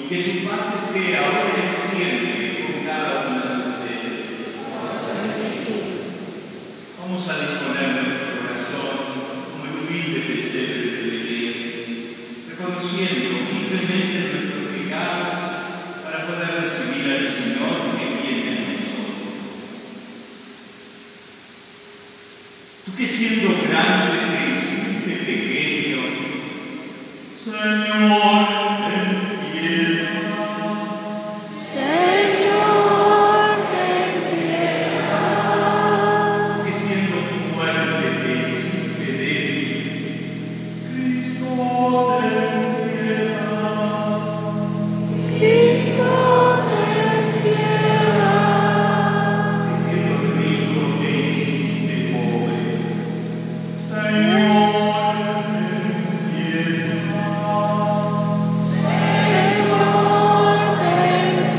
que su paz esté ahora y siempre con cada uno de ustedes. Vamos a disponer nuestro corazón como el humilde pesebre de Belén, reconociendo humildemente nuestros pecados para poder recibir al Señor que viene a nosotros. Tú que siendo grande te hiciste pequeño, Señor, ten piedad. Señor, ten piedad. Que siendo fuerte te hiciste débil, Cristo, ten piedad. Cristo, ten piedad. Que siendo rico te hiciste pobre, Señor, ten piedad. Señor, ten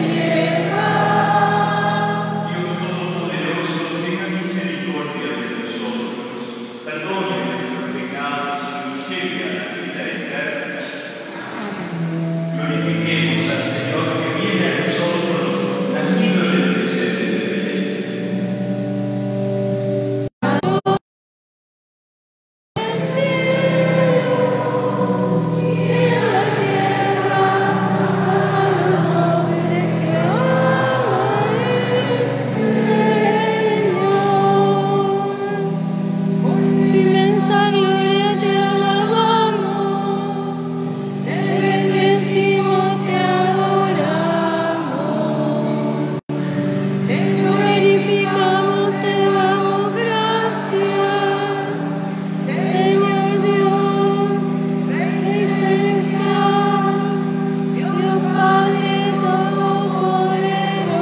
piedad. Dios Todopoderoso, tenga misericordia de nosotros, perdone nuestros pecados y nos lleve a la vida eterna. Glorifiquemos al Señor que viene a nosotros, nacido en el pesebre de Belén. Y en la tierra a los hombres que aman el Señor. Por tu inmensa gloria te alabamos, te bendecimos, te adoramos, te glorificamos, te damos gracias, Señor Dios, Rey celestial, Dios Padre Todopoderoso.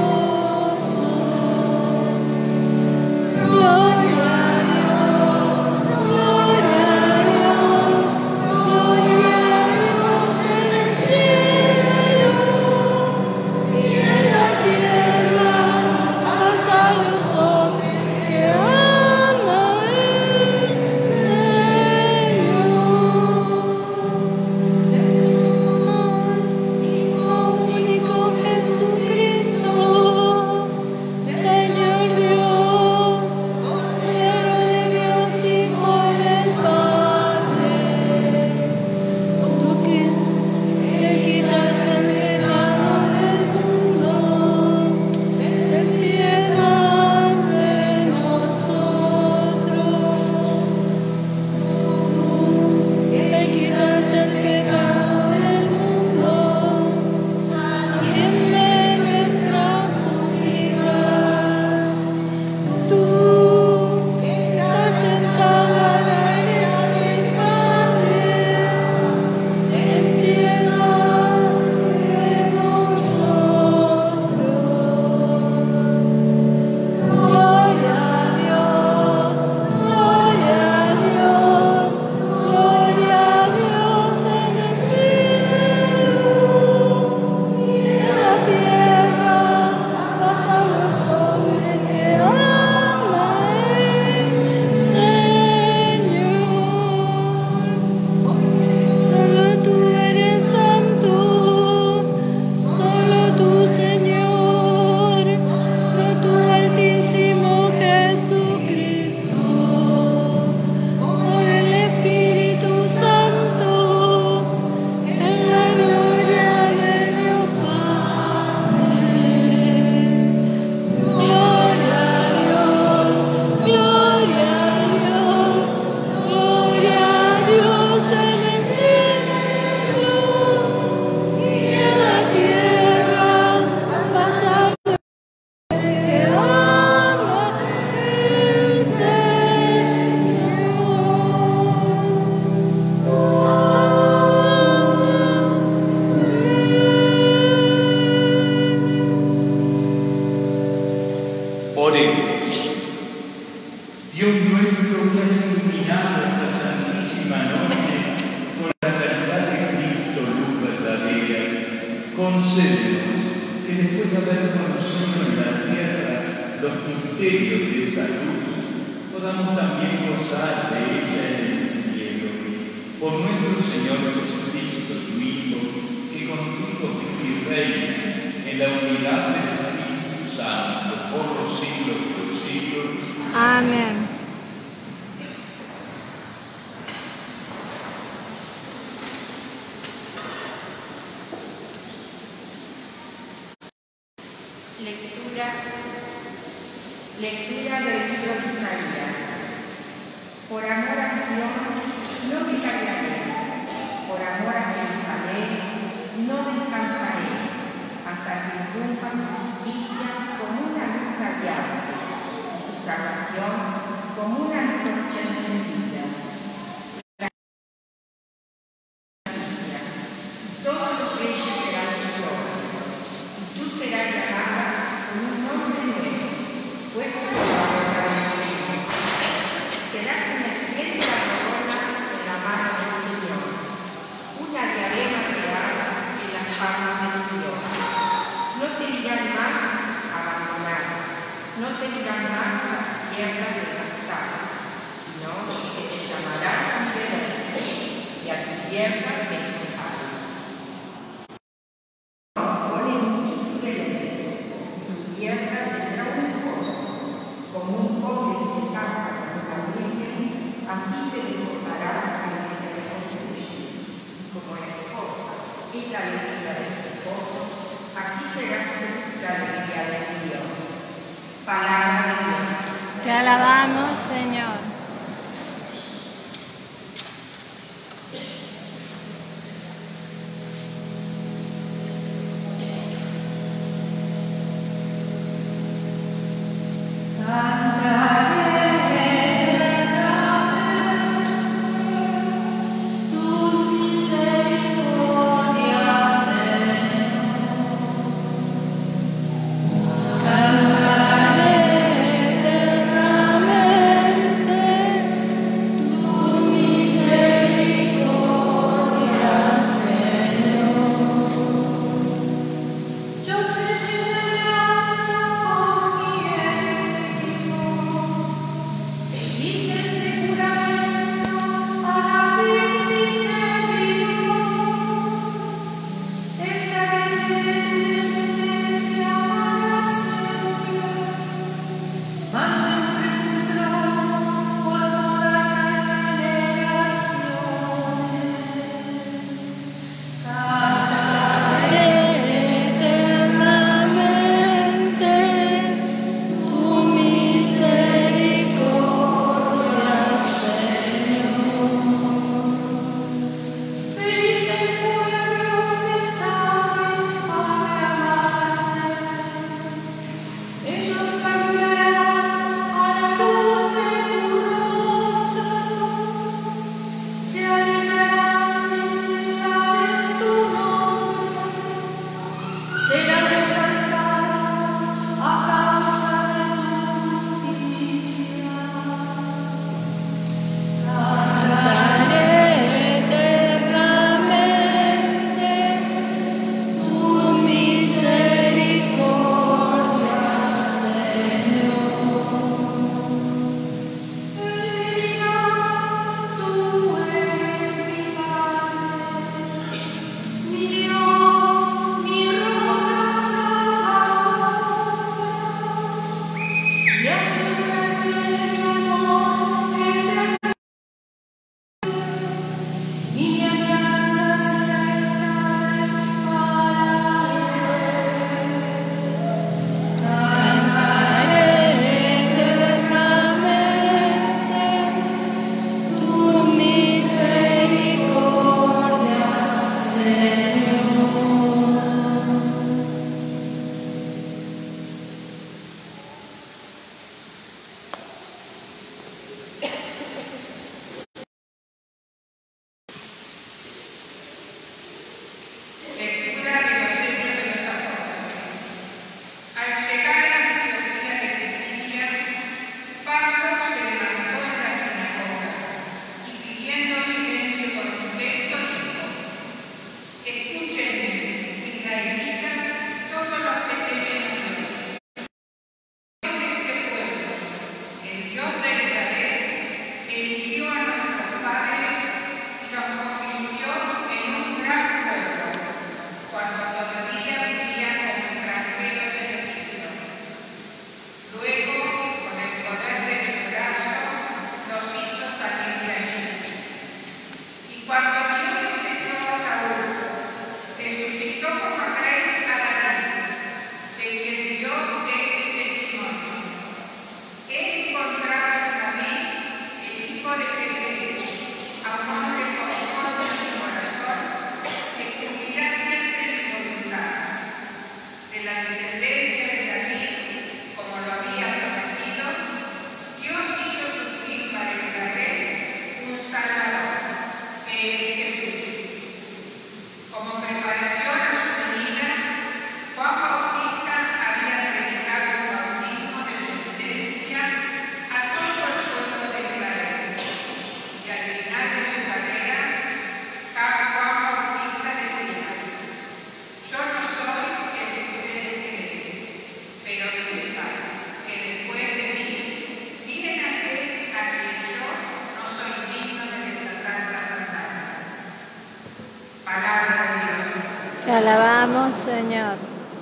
Gloria a Dios, gloria a Dios, gloria a Dios en el cielo y en la tierra, paz a los hombres que aman el Señor. De tu amor único Jesucristo, Señor Dios, Cordero de Dios, Hijo del Padre, tú que quitas el pecado del mundo, ten piedad de nosotros. Tú que quitas el pecado del mundo, atiende nuestras súplicas. Tú que estás sentado a la derecha del Padre, ten piedad de nosotros. Gloria a Dios, gloria a Dios, gloria a Dios en el cielo y en la tierra, paz a los hombres que aman el Señor. Porque solo tú eres santo, solo tú, Señor, solo tú, Altísimo Jesucristo, por el Espíritu Santo, en la gloria de Dios Padre. Gloria a Dios, gloria a Dios, gloria a Dios en el cielo y en la tierra, paz a los que aman el Señor. Oremos. Dios nuestro, que has iluminado esta santísima noche con la claridad de Cristo, luz verdadera, concédenos que después de haber conocido en la tierra los misterios de esa luz, podamos también gozar de ella en el cielo. Por nuestro Señor Jesucristo, tu Hijo, que contigo vive y reina en la unidad del Espíritu Santo por los siglos de los siglos. Amén. Lectura del libro de Isaías. Por amor a Sion, no me callaré. Por amor a Jerusalén, no descansaré, hasta que irrumpa su justicia como una luz radiante, y su salvación como una antorcha encendida. Y todos los reyes verán tu gloria, y tú serás llamada con un nombre nuevo, puesto por la boca del Señor. Serás una esplendida corona en la mano del Señor, una diadema real en las palmas de tu Dios. No te dirán más abandonar, no te dirán más a tu tierra devastada, sino que te llamarán liberador y a tu tierra desposada. Ponen muchos rebeldes, y tu tierra tendrá un gozo, como un pobre que se casa con una virgen, así te desposará el que te reconstruye. Como la esposa es la alegría de su esposo, así serás tú la alegría de tu Dios. Palabra de Dios. Te alabamos, Señor. Derrame Te alabamos, Señor.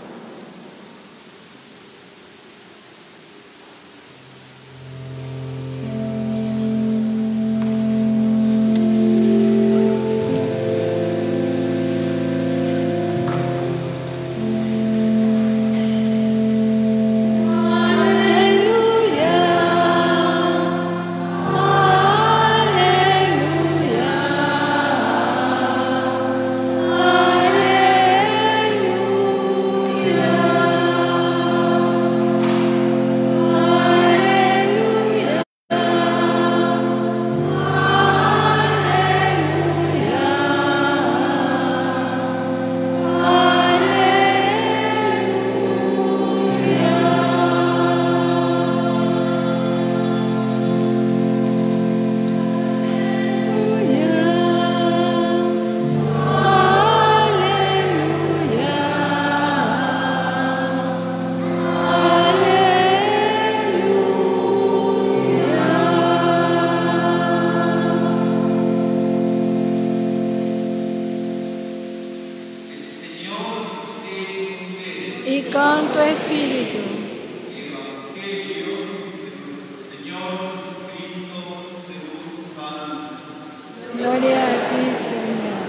Y con tu espíritu. Evangelio del Señor Jesucristo según San Lucas. Gloria a ti, Señor.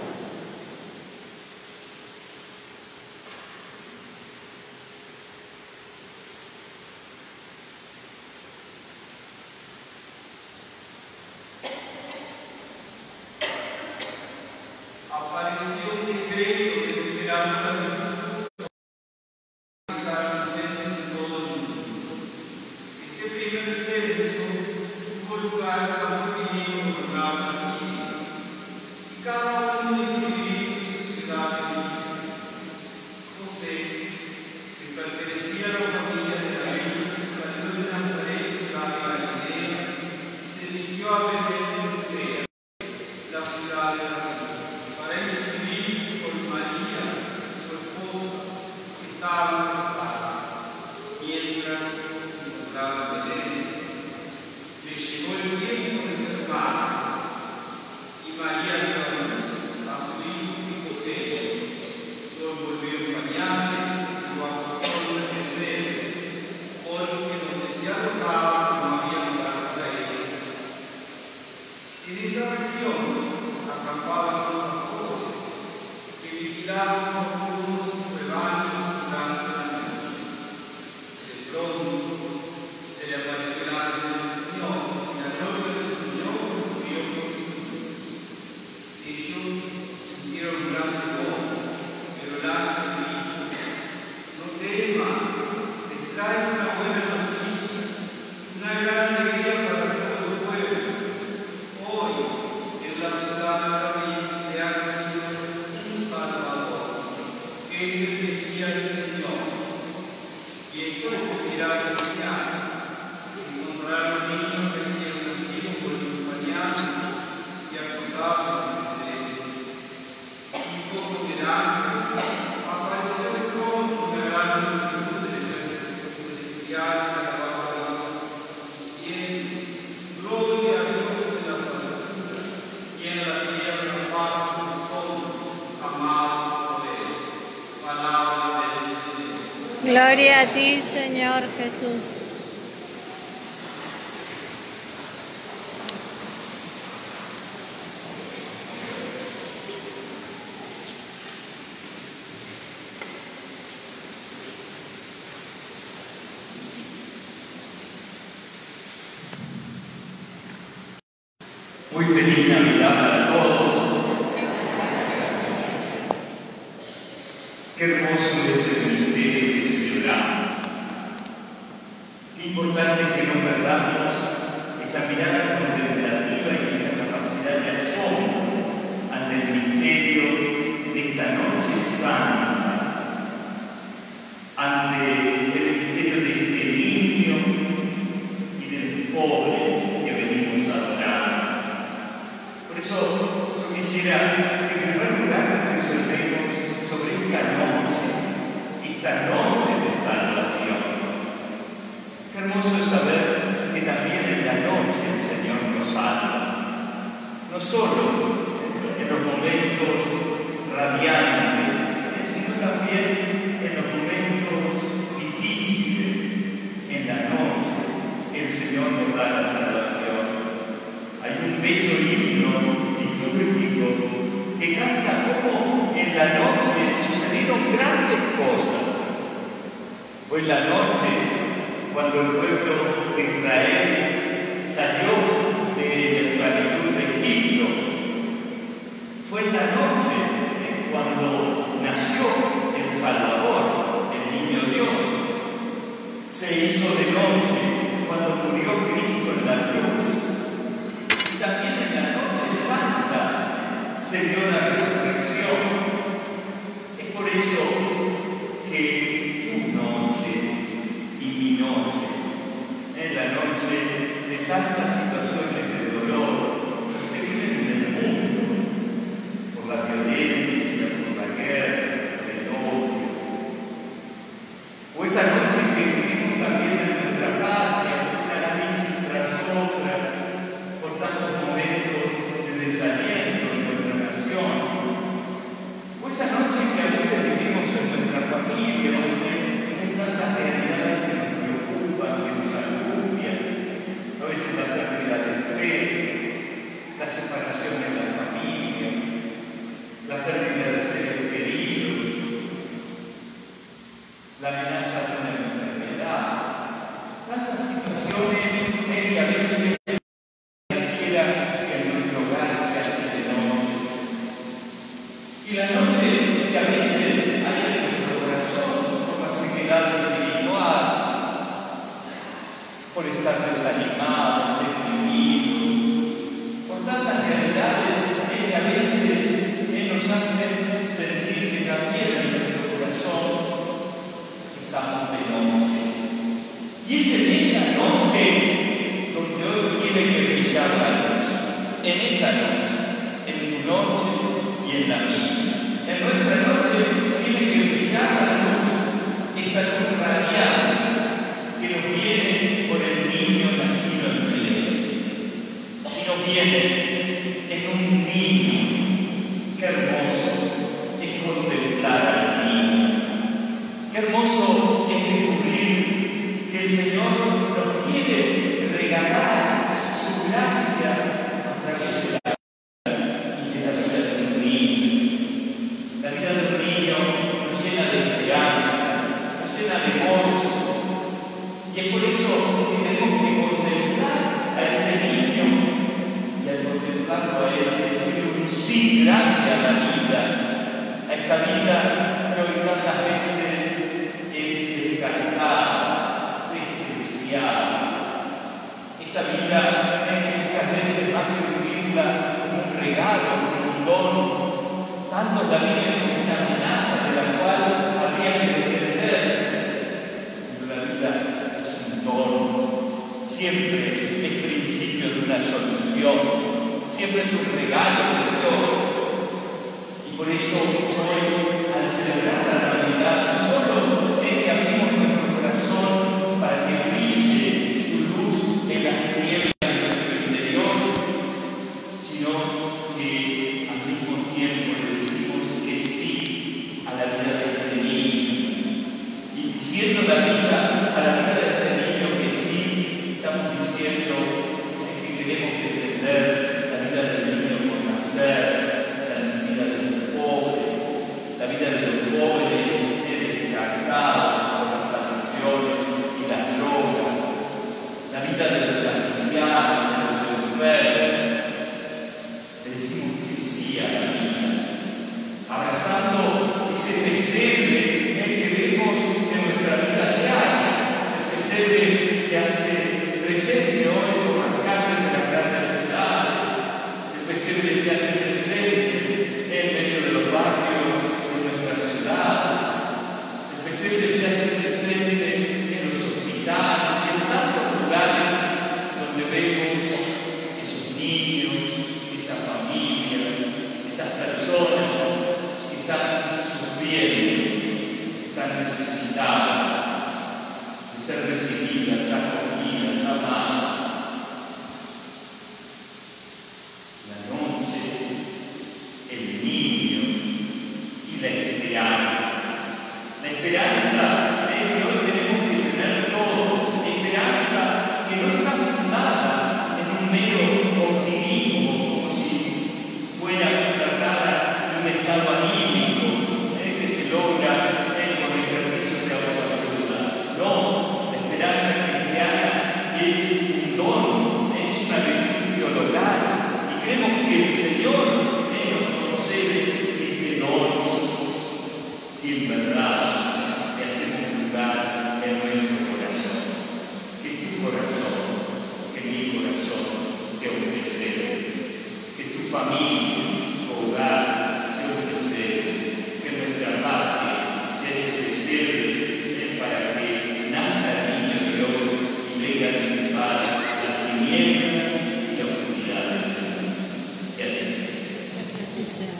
Apareció un decreto de temperatura de todo el mundo. Este primer censo tuvo lugar cuando Filipo gobernaba la Siria, y cada uno describió su ciudad de origen. José, que pertenecía a la familia de David, salió de Nazaret, ciudad de Galilea, y se dirigió a Belén de Judea, la ciudad de David, para inscribirse con María, su esposa, que estaba casada. Mientras se encontraba en Belén, le llegó el tiempo de ser madre, y María dio a luz a su hijo primogénito. Lo envolvió en pañales y lo acostó en el pesebre, porque donde se alojaba no había lugar para ellos. En esa región acampaban los pastores que vigilaban nocturnos sus rebaños durante la noche. De pronto se le apareció el ángel del Señor, y la gloria del Señor cubrió con su luz. Ellos sintieron un gran temor, pero el ángel dijo: no teman, les traigo una buena noticia, una gran alegría para todo el pueblo. Hoy, en la ciudad de David, le ha nacido un Salvador, que es el Mesías del Señor. Y esto les servirá de señal: encontrarán un niño recién nacido con los pañales y acostado en el pesebre. Un poco del ángel apareció de pronto una gran multitud del ejército celestial que alababa a Dios, diciendo: gloria a Dios en las alturas, y en la tierra paz a los hombres amados por él. Palabra del Señor. Gloria a ti, Señor Jesús. Muy feliz Navidad para todos. Qué hermoso es el misterio que celebramos. Qué importante que no perdamos esa mirada contemplativa y esa capacidad de asombro ante el misterio de esta noche santa, ante el misterio de este niño y de los pobres que venimos a adorar. Por eso yo quisiera que en primer lugar reflexionemos sobre esta noche de salvación. Qué hermoso es saber que también en la noche el Señor nos salva, no solo en los momentos Fue la noche cuando el pueblo de Israel salió de la esclavitud de Egipto. Fue la noche cuando nació el Salvador, el Niño Dios. Se hizo de noche cuando murió Cristo en la cruz. Y también en la noche santa se dio la resurrección. Es por eso que tu noche y mi noche es la noche de tantas situaciones de dolor que se viven en el mundo, por la violencia, por la guerra, por el odio. O esa noche que vivimos también en nuestra patria, una crisis tras otra, por tantos momentos de desaliento en nuestra nación. O esa noche que a veces vivimos en nuestra familia, donde hay tantas realidades que nos preocupan, que nos angustian, a veces la pérdida de fe, la separación en la familia, la pérdida de seres queridos, la amenaza de una enfermedad, tantas situaciones que a veces quisiera que en nuestro hogar se hace de noche. Y la noche que a veces hay en nuestro corazón por la sequedad espiritual, por estar desanimados, deprimidos, por tantas realidades que a veces nos hacen sentir que también en nuestro corazón estamos de noche. Y es en esa noche donde hoy tiene que brillar la luz. En esa noche, en tu noche y en la mía. En nuestra noche tiene que brillar la luz, esta luz radiante que nos viene por el niño nacido en Belén. Y nos viene en un niño. Qué hermoso es contemplar al niño. Qué hermoso es descubrir que el Señor nos quiere regalar su gracia a través de la vida de un niño. La vida de un niño nos llena de esperanza, nos llena de gozo. Y es por eso que tenemos que contemplar a este niño y al contemplarlo a él, decirle un sí grande a la vida, a esta vida que hoy tantas veces es descartada, despreciada. Esta vida es que muchas veces más que vivirla como un regalo, como un don, tantos la viven como una amenaza de la cual habría que defenderse. Pero la vida es un don, siempre es principio de una solución, siempre es un regalo de Dios. Y por eso hoy, al celebrar la Navidad, no solo es que abrimos nuestro corazón para que brille su luz en las tinieblas de nuestro interior, sino que al mismo tiempo le decimos que sí a la vida de este niño. Y diciendo a la vida de este niño que sí, estamos diciendo que queremos defender la vida del niño por nacer, la vida de los pobres, la vida de los jóvenes descartados por las adicciones y las drogas, la vida de los ancianos, de los enfermos. Le decimos que sí a la vida, abrazando ese pesebre que vemos en nuestra vida diaria. El pesebre se hace presente hoy por las calles de las grandes ciudades. El pesebre se hace presente en medio de los barrios de nuestras ciudades. El pesebre se hace presente en los hospitales y en tantos lugares donde vemos esos niños, esas familias, esas personas que están sufriendo, están necesitadas de ser recibidas, acogidas, amadas. La noche, el niño y la esperanza. La esperanza que hoy tenemos que tener todos, esperanza que no está fundada en un mero optimismo, como si fuera se tratara de un estado anímico que se logra con ejercicios de autoayuda. si en verdad le hacemos lugar en nuestro corazón. Que tu corazón, que mi corazón sea un pesebre, que tu familia, tu hogar sea un pesebre, que nuestra patria sea ese pesebre para que nazca el niño Dios y venga a disipar las tinieblas y la oscuridad del mundo. Y así sea. Así sea.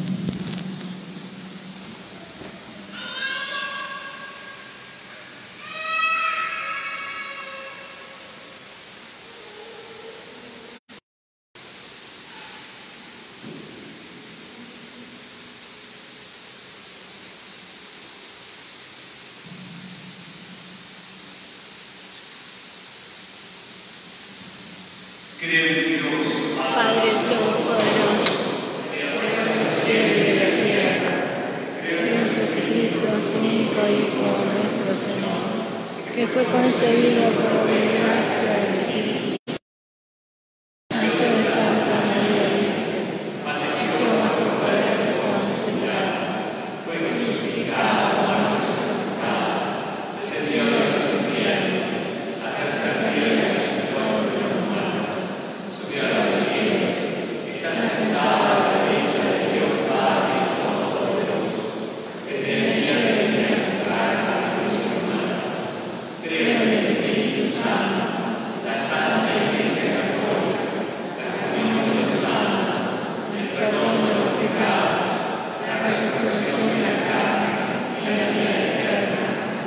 Creo en Dios, Padre Todopoderoso, creador del cielo y de la tierra, creo en Jesucristo, su único Hijo, nuestro Señor, que fue concebido por obra y gracia del Espíritu Santo, nació de Santa María Virgen, padeció bajo el poder de Poncio Pilato, fue crucificado, muerto y sepultado, descendió a los infiernos, al tercer día resucitó entre los muertos, subió a los cielos, está sentado a la derecha de Dios Padre Todopoderoso, que desea venir a juzgar a los humanos. Creo en el Espíritu Santo, la Santa Iglesia Católica, la comunión de los santos, el perdón de los pecados, la resurrección de la carne y la vida eterna.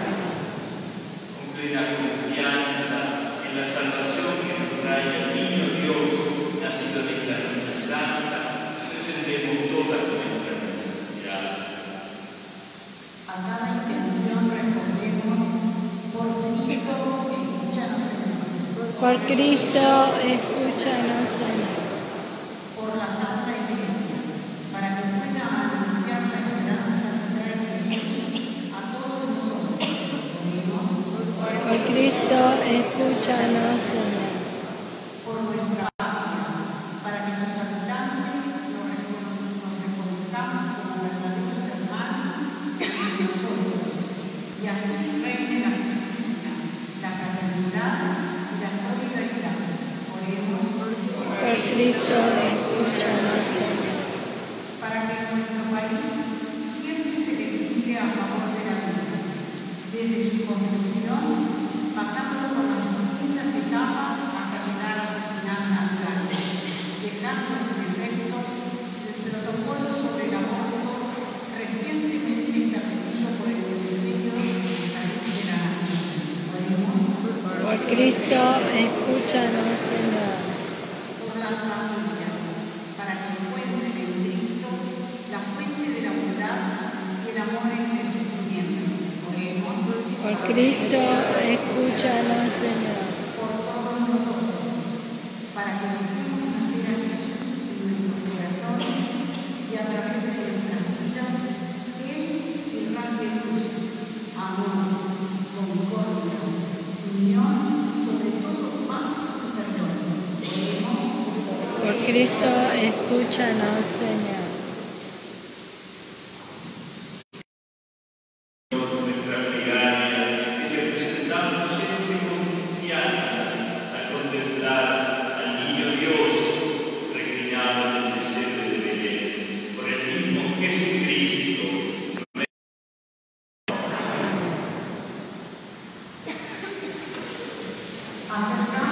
Con plena confianza en la salvación que nos trae el niño Dios, nacido en esta noche santa, presentemos todas nuestras necesidades. A cada intención respondemos: por Cristo, escúchanos, Señor. por Cristo, escúchanos, Señor. Por la Santa Iglesia, para que pueda anunciar la esperanza que trae Jesús a todos nosotros. Oremos. Por Cristo, escúchanos, Señor. Por nuestra patria, para que sus habitantes nos reconozcamos como verdaderos hermanos entre nosotros, y así reine la justicia, la fraternidad y la solidaridad. Oremos. Por Cristo, escúchanos, Señor. Para que en nuestro país siempre se legisle a favor de la vida, desde su concepción, pasando por las distintas etapas hasta llegar a su final natural, dejando sin efecto el protocolo sobre el aborto recientemente establecido por el Ministerio de Salud de la Nación. Oremos. Por Cristo, escúchanos, Señor. Por las familias, para que encuentren en Cristo la fuente de la unidad y el amor entre sus miembros. Oremos. Por Cristo, escúchanos, Señor. Por todos nosotros, para que dejemos nacer a Jesús en nuestros corazones y a través de nuestras vidas, Él irradie luz, amor, concordia, unión y sobre todo paz y perdón. Oremos. Por Cristo, escúchanos, Señor. Nuestra plegaria que te presentamos siempre con confianza al contemplar al niño Dios reclinado en el pesebre de Belén, por el mismo Jesucristo. Acercamos